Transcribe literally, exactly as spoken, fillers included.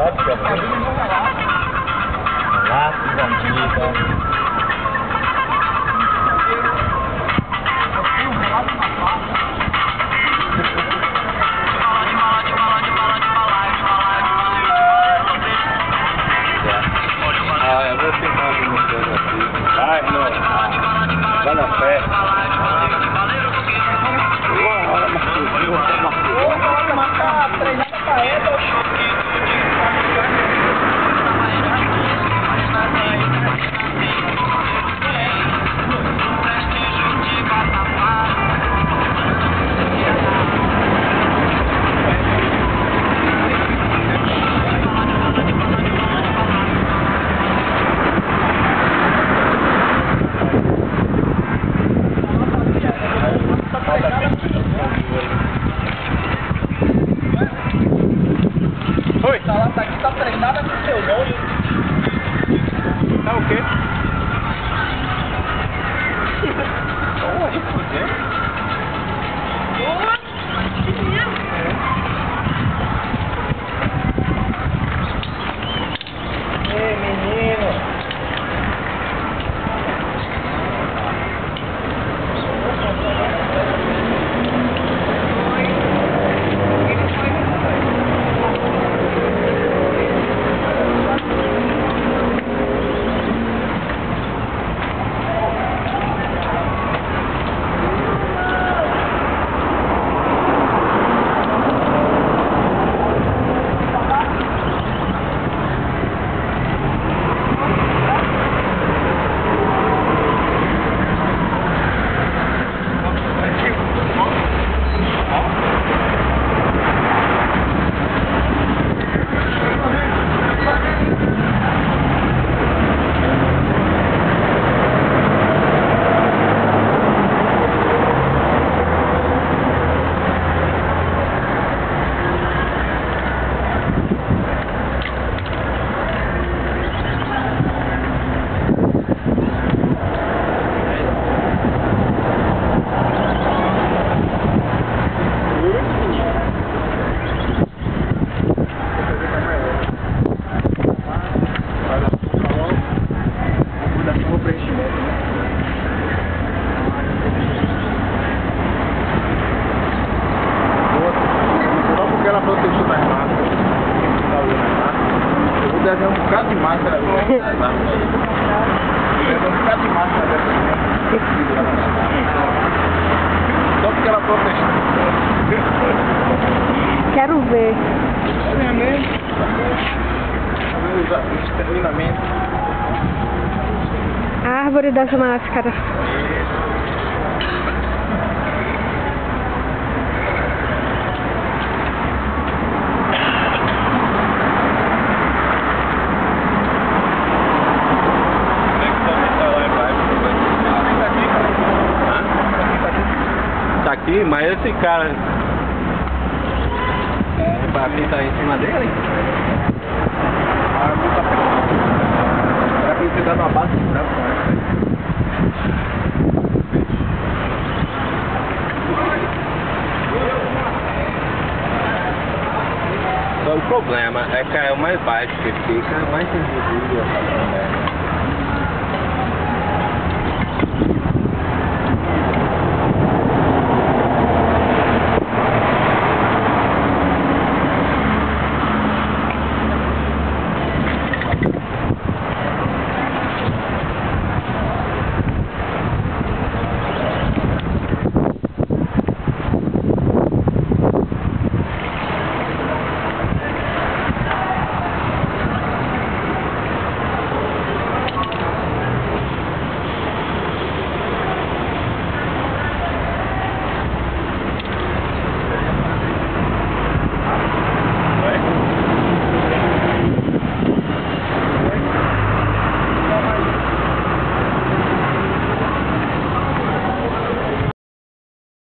Lá, bandida. Ah, eu vou tentar algumas coisas aqui. Vai, não. Vai na fé. Uma hora, Marcos. Marcar treinada pra ela. Oi, tá lá, tá aqui, tá treinada com seu nome. Tá o quê? Toma aí, fuder. Boa! Que dinheiro! Ei, menino! Deve um bocado de máscara. Deve um bocado de máscara dessa. Só porque ela protestou. Quero ver. É mesmo? Os treinamentos. A árvore das máscaras. Aqui, mas esse cara é pra quem tá em cima dele? Ah, muito apertado. Era pra ele ter dado uma base de branco. Só o problema é que é o mais baixo que fica, mais sensível.